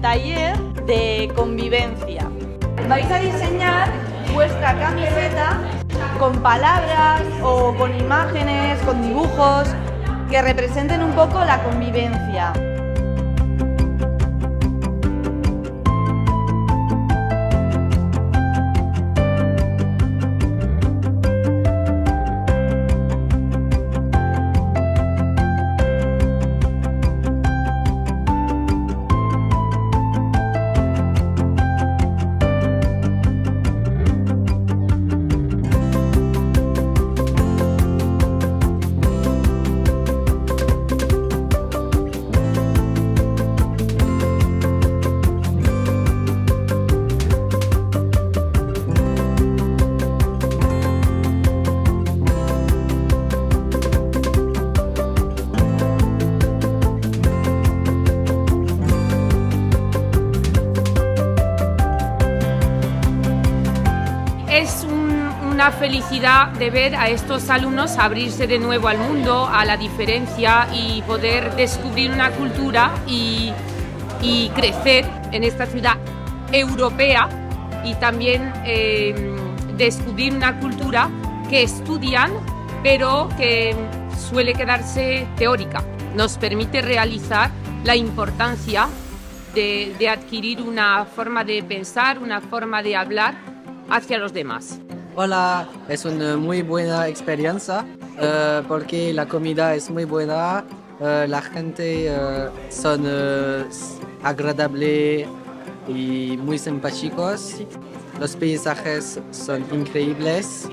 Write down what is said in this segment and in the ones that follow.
taller de convivencia. Vais a diseñar vuestra camiseta con palabras o con imágenes, con dibujos que representen un poco la convivencia. Es una felicidad de ver a estos alumnos abrirse de nuevo al mundo, a la diferencia y poder descubrir una cultura y crecer en esta ciudad europea y también descubrir una cultura que estudian pero que suele quedarse teórica. Nos permite realizar la importancia de adquirir una forma de pensar, una forma de hablar hacia los demás. Hola, es una muy buena experiencia porque la comida es muy buena, la gente son agradables y muy simpáticos, los paisajes son increíbles.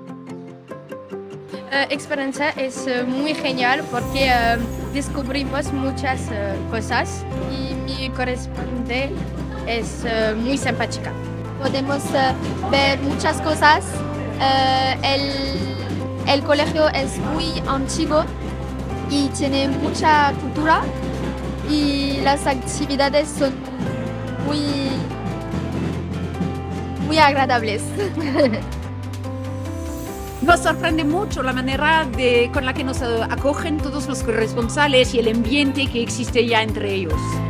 Experiencia es muy genial porque descubrimos muchas cosas y mi correspondiente es muy simpática. Podemos ver muchas cosas. El colegio es muy antiguo y tiene mucha cultura y las actividades son muy agradables. Nos sorprende mucho la manera con la que nos acogen todos los corresponsales y el ambiente que existe ya entre ellos.